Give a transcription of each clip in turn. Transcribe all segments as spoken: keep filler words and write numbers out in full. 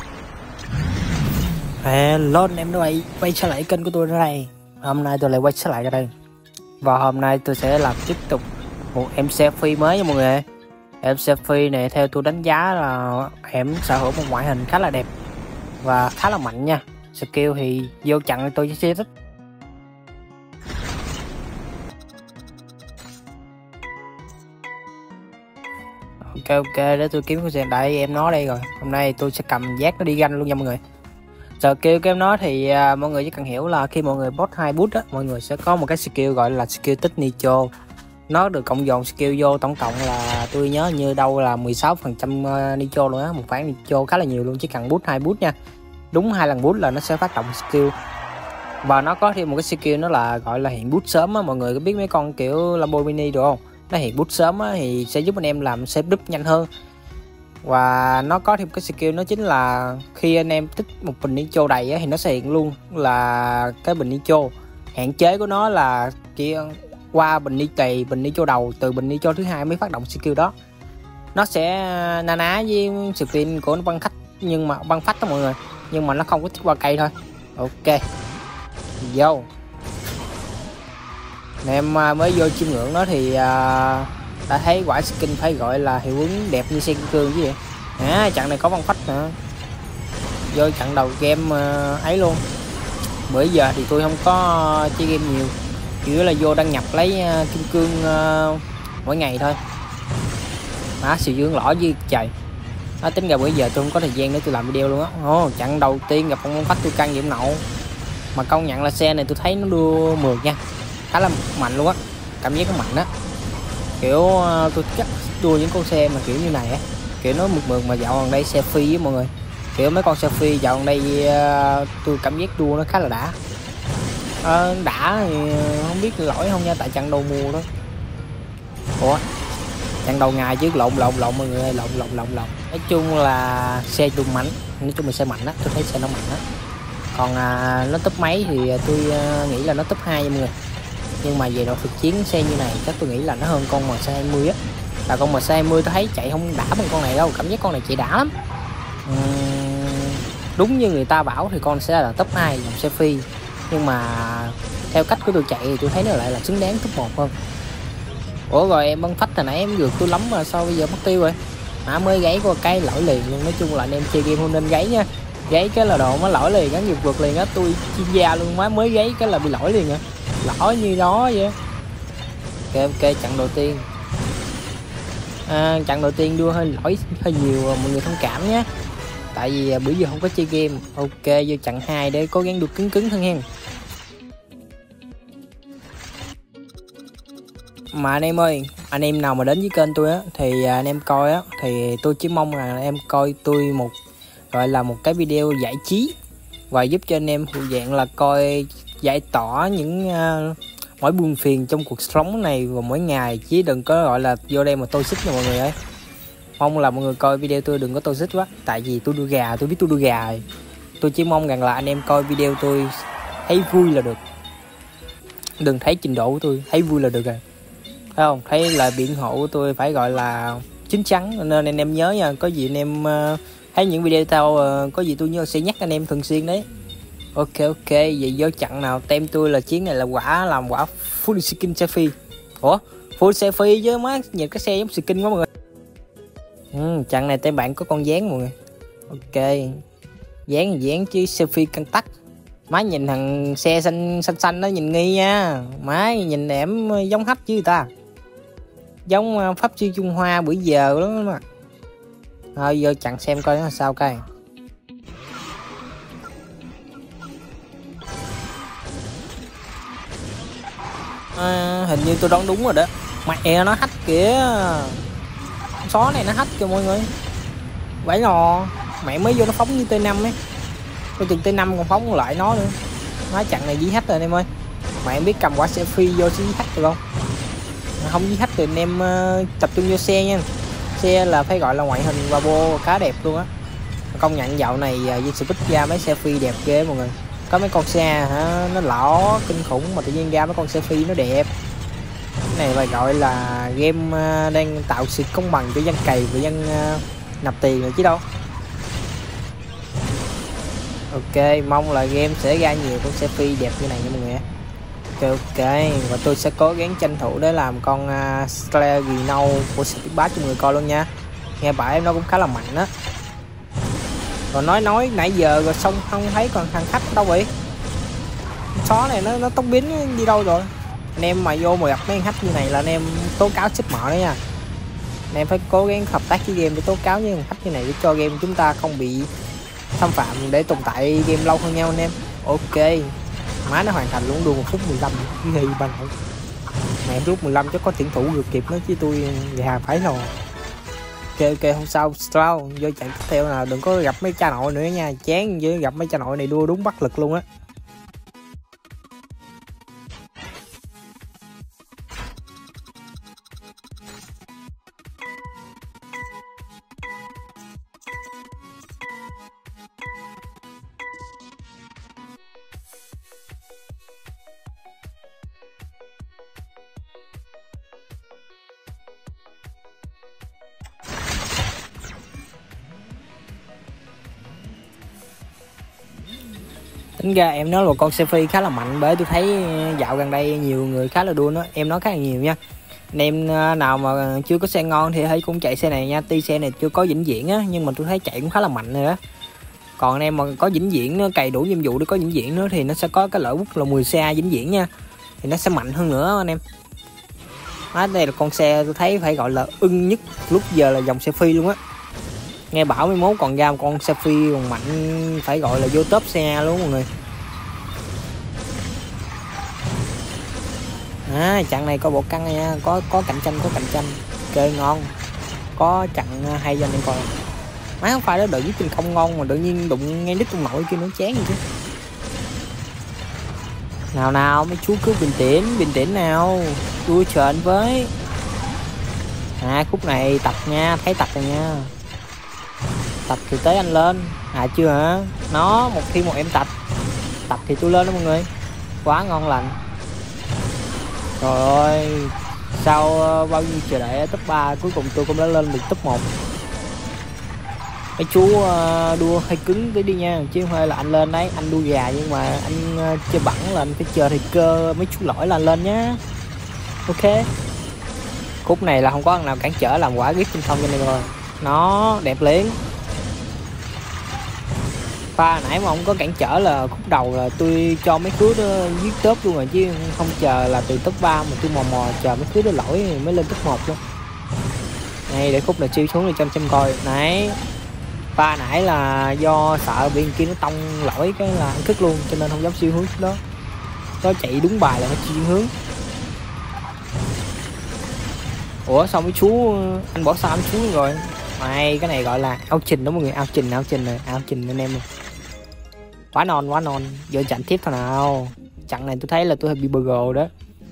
Hello anh em, đã quay quay trở lại kênh của tôi đây. Hôm nay tôi lại quay trở lại ở đây, và hôm nay tôi sẽ làm tiếp tục một em selfie mới nha mọi người. Em selfie này theo tôi đánh giá là em sở hữu một ngoại hình khá là đẹp và khá là mạnh nha. Skill thì vô chặn tôi sẽ thích. Ok ok, để tôi kiếm cái xe đây, em nó đây rồi. Hôm nay tôi sẽ cầm giác nó đi ganh luôn nha mọi người. Giờ kêu cái nó thì à, mọi người chỉ cần hiểu là khi mọi người post hai bút á, mọi người sẽ có một cái skill gọi là skill tích nitro. Nó được cộng dồn skill vô, tổng cộng là tôi nhớ như đâu là mười sáu phần trăm nitro luôn á, một phản nitro khá là nhiều luôn, chỉ cần bút hai bút nha. Đúng hai lần bút là nó sẽ phát động skill. Và nó có thêm một cái skill nó là gọi là hiện bút sớm á, mọi người có biết mấy con kiểu Lamborghini được không? Nó hiện bút sớm á thì sẽ giúp anh em làm xếp đúp nhanh hơn. Và nó có thêm cái skill đó chính là khi anh em tích một bình nitro đầy á, thì nó sẽ hiện luôn là cái bình nitro. Hạn chế của nó là chỉ qua bình nitro đầy, bình nitro đầu, từ bình nitro thứ hai mới phát động skill đó. Nó sẽ na ná với spin của nó băng khách, nhưng mà băng phách đó mọi người, nhưng mà nó không có tích qua cây thôi. Ok vô em mới vô chiêm ngưỡng đó thì uh, đã thấy quả skin phải gọi là hiệu ứng đẹp như xe kim cương chứ vậy. À, trận này có băng phách nữa. Vô trận đầu game uh, ấy luôn. Bữa giờ thì tôi không có chơi game nhiều, chủ yếu là vô đăng nhập lấy uh, kim cương uh, mỗi ngày thôi. Má sự dương lõ với trời. Nó tính ra bữa giờ tôi không có thời gian để tôi làm video luôn á. Ồ, oh, trận đầu tiên gặp con băng phách tôi căng nhiệm nậu. Mà công nhận là xe này tôi thấy nó đưa mượt nha, khá là mạnh luôn á, cảm giác nó mạnh á. Kiểu uh, tôi chắc đua những con xe mà kiểu như này á, kiểu nó mượt mượt mà dạo gần đây xe phi với mọi người, kiểu mấy con xe phi dạo gần đây uh, tôi cảm giác đua nó khá là đã. Uh, đã thì không biết lỗi không nha, tại trận đầu mùa đó. Ủa trận đầu ngày chứ, lộn lộn lộn mọi người ơi, lộn lộn lộn lộn. Nói chung là xe tôi mạnh, nói chung là xe mạnh á, tôi thấy xe nó mạnh á. Còn à, nó top mấy thì tôi uh, nghĩ là nó top hai nha mọi người. Nhưng mà về độ thực chiến xe như này chắc tôi nghĩ là nó hơn con em xê hai mươi á. Là con em xê hai mươi tôi thấy chạy không đã bằng con này đâu, cảm giác con này chạy đã lắm. Uhm, đúng như người ta bảo thì con sẽ là top hai dòng xe phi, nhưng mà theo cách của tôi chạy thì tôi thấy nó lại là xứng đáng top một hơn. Ủa rồi em băng phách hồi nãy em vượt tôi lắm mà sao bây giờ mất tiêu rồi? À, mới gáy qua cái lỗi liền luôn. Nói chung là anh em chơi game không nên gáy nha, gáy cái là độ nó lỗi liền, gắn nghiệp vượt liền á. Tôi chuyên gia luôn, má mới gáy cái là bị lỗi liền à, lỗi như đó vậy. Ok ok, trận đầu tiên à, trận đầu tiên đua hơi lỗi hơi nhiều, mọi người thông cảm nhé, tại vì bữa giờ không có chơi game. Ok vô trận hai để cố gắng được cứng cứng hơn hen. Mà anh em ơi, anh em nào mà đến với kênh tôi á thì anh em coi á, thì tôi chỉ mong là em coi tôi một gọi là một cái video giải trí, và giúp cho anh em thuộc dạng là coi giải tỏa những uh, mỗi buồn phiền trong cuộc sống này và mỗi ngày, chứ đừng có gọi là vô đây mà tôi xích nha mọi người ơi. Mong là mọi người coi video tôi đừng có tôi xích quá, tại vì tôi đua gà, tôi biết tôi đua gà rồi. Tôi chỉ mong rằng là anh em coi video tôi thấy vui là được, đừng thấy trình độ của tôi, thấy vui là được rồi, thấy không? Thấy là biện hộ của tôi phải gọi là chín chắn, nên anh em nhớ nha. Có gì anh em uh, thấy những video sau uh, có gì tôi nhớ sẽ nhắc anh em thường xuyên đấy. Ok ok, vậy vô trận nào tem tôi là chiến này là quả làm quả full skin selfie. Ủa full selfie chứ má, nhìn cái xe giống skin quá mọi người. Ừ, trận này tem bạn có con dán mọi người. Ok, dán dán chứ selfie căng tắc. Má nhìn thằng xe xanh xanh xanh nó nhìn nghi nha, má nhìn em giống hách chứ người ta, giống pháp sư Trung Hoa bữa giờ lắm mà. Thôi vô chặn xem coi nó sao coi. À, hình như tôi đoán đúng rồi đó. Mẹ nó hack kìa, xó này nó hack kìa mọi người. Vậy nò, mẹ mới vô nó phóng như T năm ấy, tôi chừng T năm còn phóng lại nó nữa. Nó chặn này dí hack rồi anh em ơi. Mà em biết cầm quả selfie vô sẽ dí hack được không? Không dí hack thì anh em uh, tập trung vô xe nha. Xe là phải gọi là ngoại hình và bô khá đẹp luôn á. Công nhận dạo này uh, Speed ra mấy selfie đẹp ghê mọi người. Có mấy con xe hả, nó lỏ kinh khủng mà tự nhiên ra mấy con selfie nó đẹp. Cái này phải gọi là game uh, đang tạo sự công bằng cho dân cày và dân uh, nạp tiền rồi chứ đâu. Ok, mong là game sẽ ra nhiều con Sephi đẹp như này nha mọi người. Ok ok, và tôi sẽ cố gắng tranh thủ để làm con uh, Slayer nâu của Speed Bass cho mọi người coi luôn nha. Nghe bảo em nó cũng khá là mạnh đó. Rồi nói nói nãy giờ rồi xong không thấy còn thằng khách đâu vậy? Chó này nó nó tốc biến đi đâu rồi? Anh em mà vô mà gặp mấy khách như này là anh em tố cáo ship mọ đấy nha. Anh em phải cố gắng hợp tác với game để tố cáo với thằng khách như này để cho game chúng ta không bị xâm phạm, để tồn tại game lâu hơn nhau anh em. Ok, má nó hoàn thành luôn, đua một phút mười lăm ghi ba nội. Mẹ rút mười lăm chứ có tuyển thủ được kịp nó chứ tôi già phải rồi. Ok ok, không sao sao vô trận tiếp theo nào đừng có gặp mấy cha nội nữa nha, chán với gặp mấy cha nội này đua đúng bắt lực luôn á. Tính ra em nói là con Sephi khá là mạnh, bởi tôi thấy dạo gần đây nhiều người khá là đua nó, em nói khá là nhiều nha. Anh em nào mà chưa có xe ngon thì hãy cũng chạy xe này nha, tuy xe này chưa có vĩnh viễn á nhưng mà tôi thấy chạy cũng khá là mạnh rồi đó. Còn anh em mà có vĩnh viễn nữa, cày đủ nhiệm vụ để có vĩnh viễn nữa thì nó sẽ có cái lợi quốc là mười xe vĩnh viễn nha, thì nó sẽ mạnh hơn nữa anh em. Đó, đây là con xe tôi thấy phải gọi là ưng nhất lúc giờ là dòng Sephi luôn á. Nghe bảo mấy mốt còn ra một con Sephi còn mạnh, phải gọi là vô top xe luôn mọi người. À, trận này có bộ căng này nha, có có cạnh tranh có cạnh tranh. Ok ngon, có trận hay cho anh em coi. Má không phải đó đợi với trình không ngon mà tự nhiên đụng ngay đít trong nội kia nó chán gì chứ. Nào nào mấy chú cứ bình tĩnh bình tĩnh nào, đua chờ anh với. À khúc này tập nha, thấy tập rồi nha. Tập thì tới anh lên. À chưa hả? Nó một khi một em tập tập thì tôi lên đó mọi người. Quá ngon lành. Trời ơi, sau bao nhiêu chờ đợi top ba cuối cùng tôi cũng đã lên được top một. Mấy chú đua hơi cứng tới đi nha, chứ không phải là anh lên đấy anh đua gà nhưng mà anh chơi bẩn là anh phải chờ thời cơ mấy chú lỗi là anh lên nhá. Ok, khúc này là không có thằng nào cản trở làm quả ghép trên không cho nên rồi. Nó đẹp liền. Pha nãy mà không có cản trở là khúc đầu là tôi cho mấy khứa đó giết top luôn rồi, chứ không chờ là từ top ba mà tôi mò mò chờ mấy khứa đó lỗi mới lên top một luôn. Này để khúc là siêu xuống để cho anh xem coi. Nãy pha nãy là do sợ bên kia nó tông lỗi cái là ăn cứt luôn cho nên không dám siêu hướng đó. Nó chạy đúng bài là nó siêu hướng. Ủa sao mấy chú anh bỏ sao mấy chú rồi. Này cái này gọi là ao trình đó mọi người, ao trình ao trình này, ao trình anh em này. Quá non quá non, vô trận tiếp thôi nào. Trận này tôi thấy là tôi hơi bị bờ đó.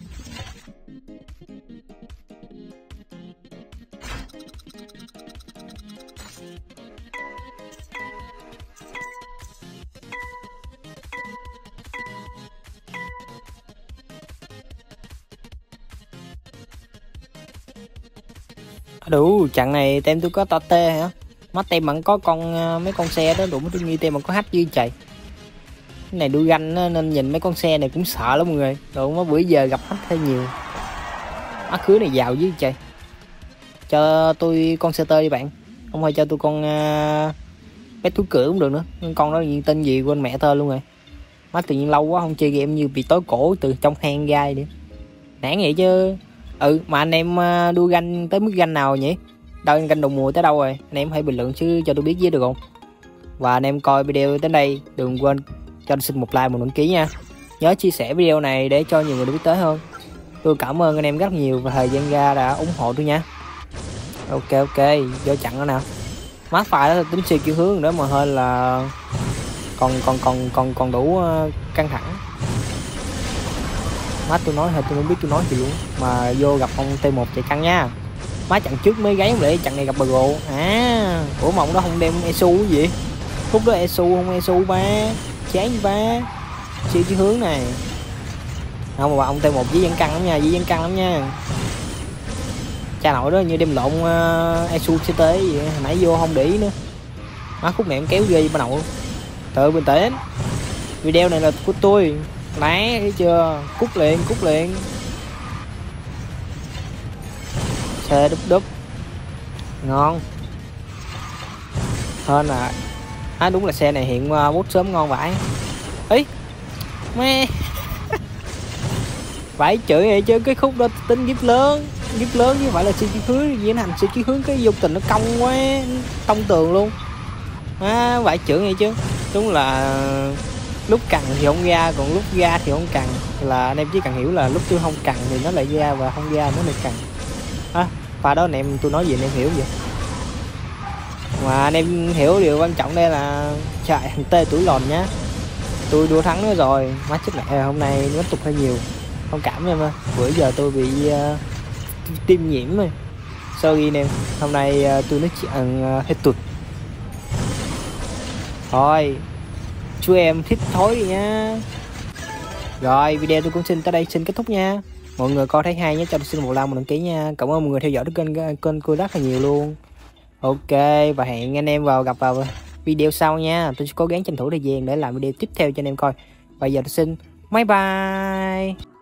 Đủ trận này tem tôi có to tê hả? Mắt tem vẫn có con mấy con xe đó đủ tôi nghi tem mà có hát dư chạy. Cái này đuôi ganh nên nhìn mấy con xe này cũng sợ lắm mọi người. Đủ mới bữa giờ gặp hết hơi nhiều. Mắt khứa này giàu dư chạy. Cho tôi con xe tê đi bạn. Không phải cho tôi con uh, bé thú cửa cũng được nữa. Con đó gì tên gì quên mẹ tên luôn rồi. Mắt tự nhiên lâu quá không chơi game như bị tối cổ từ trong hang gai đi. Nản vậy chứ. Ừ mà anh em đua ganh tới mức ganh nào nhỉ? Đâu ganh đầu mùa tới đâu rồi? Anh em hãy bình luận chứ cho tôi biết với được không? Và anh em coi video tới đây đừng quên cho anh xin một like một đăng ký nha. Nhớ chia sẻ video này để cho nhiều người biết tới hơn. Tôi cảm ơn anh em rất nhiều và thời gian ra đã ủng hộ tôi nha. Ok ok, vô chặn nó nào. Má phải đó là tính siêu kiểu hướng nữa mà hơi là còn còn còn còn còn đủ căng thẳng. Má tôi nói hơi tôi không biết tôi nói gì luôn mà vô gặp ông T một chạy căng nha. Má chặn trước mới gáy để chặn này gặp bờ gộ. À ủa mà ông đó không đem Esu cái gì? Khúc đó Esu không Esu ba chán gì ba siêu chí hướng này không mà ông T một với dân căng lắm nha, với dân căng lắm nha. Cha nội đó như đem lộn uh, Esu xê tê gì nãy vô không để ý nữa. Má khúc này em kéo ghê bà nội. Tự bình tĩnh, video này là của tôi. Nãy thấy chưa, cút liền cút liền. Xe đúp đúp ngon hơn à. À đúng là xe này hiện uh, bút sớm ngon vãi. Ấy mẹ phải chửi vậy chứ, cái khúc đó tính gift lớn, gift lớn chứ phải là siêu chí hướng diễn hành siêu chí hướng, cái dục tình nó cong quá, tông tường luôn. À, phải chửi vậy chứ. Đúng là lúc cần thì không ra, còn lúc ra thì không cần, là anh em chỉ cần hiểu là lúc tôi không cần thì nó lại ra, và không ra nó lại cần. À, và đó anh em tôi nói gì anh em hiểu vậy. Mà anh em hiểu điều quan trọng đây là chạy thằng tê tuổi lòn nhá. Tôi đua thắng nữa rồi, má chết mẹ, hôm nay nó tục hơi nhiều, thông cảm em ơi. Bữa giờ tôi bị uh, tim nhiễm rồi, sorry anh em. Hôm nay uh, tôi nói chuyện uh, hết tụt. Thôi chú em thích thối đi nha. Rồi video tôi cũng xin tới đây xin kết thúc nha. Mọi người coi thấy hay nhé, cho tôi xin một like một đăng ký nha. Cảm ơn mọi người theo dõi kênh kênh tôi rất là nhiều luôn. Ok, và hẹn anh em vào gặp vào video sau nha. Tôi sẽ cố gắng tranh thủ thời gian để làm video tiếp theo cho anh em coi. Bây giờ tôi xin bye bye.